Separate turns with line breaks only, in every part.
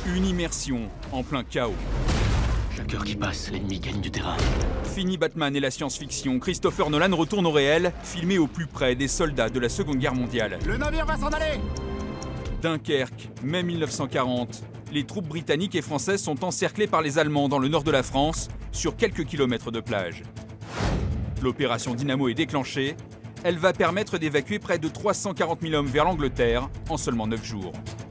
Une immersion en plein chaos.
Chaque heure qui passe, l'ennemi gagne du terrain.
Fini Batman et la science-fiction, Christopher Nolan retourne au réel, filmé au plus près des soldats de la Seconde Guerre mondiale.
Le navire va s'en aller!
Dunkerque, mai 1940. Les troupes britanniques et françaises sont encerclées par les Allemands dans le nord de la France, sur quelques kilomètres de plage. L'opération Dynamo est déclenchée. Elle va permettre d'évacuer près de 340 000 hommes vers l'Angleterre en seulement 9 jours.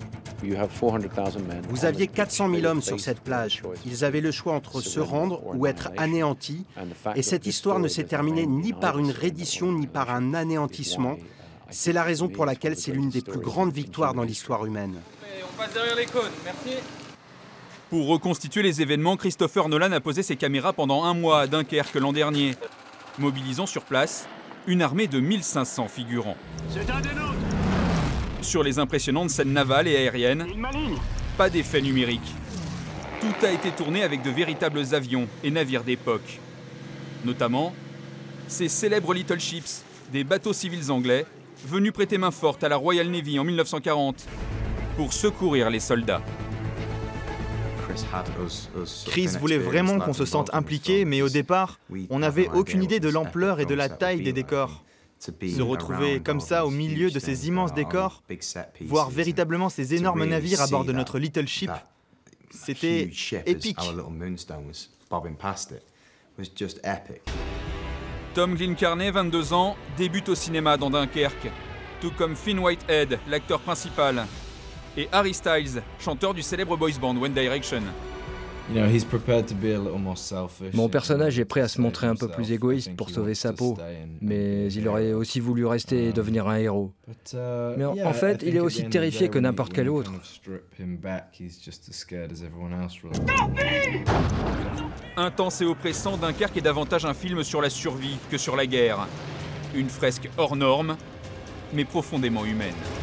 Vous aviez 400 000 hommes sur cette plage. Ils avaient le choix entre se rendre ou être anéantis. Et cette histoire ne s'est terminée ni par une reddition ni par un anéantissement. C'est la raison pour laquelle c'est l'une des plus grandes victoires dans l'histoire humaine.
On passe derrière les cônes, merci. Pour reconstituer les événements, Christopher Nolan a posé ses caméras pendant un mois à Dunkerque l'an dernier, mobilisant sur place une armée de 1500 figurants.
C'est un des nôtres!
Sur les impressionnantes scènes navales et aériennes, pas d'effet numérique. Tout a été tourné avec de véritables avions et navires d'époque. Notamment, ces célèbres Little Ships, des bateaux civils anglais, venus prêter main forte à la Royal Navy en 1940 pour secourir les soldats.
Chris voulait vraiment qu'on se sente impliqué, mais au départ, on n'avait aucune idée de l'ampleur et de la taille des décors. Se retrouver comme ça au milieu de ces immenses décors, voir véritablement ces énormes navires à bord de notre Little Ship, c'était épique.
Tom Glencarney, 22 ans, débute au cinéma dans Dunkerque, tout comme Finn Whitehead, l'acteur principal, et Harry Styles, chanteur du célèbre boys band One Direction.
Mon personnage est prêt à se montrer un peu plus égoïste pour sauver sa peau, mais il aurait aussi voulu rester et devenir un héros. Mais en fait, il est aussi terrifié que n'importe quel autre.
Intense et oppressant, Dunkerque est davantage un film sur la survie que sur la guerre. Une fresque hors norme, mais profondément humaine.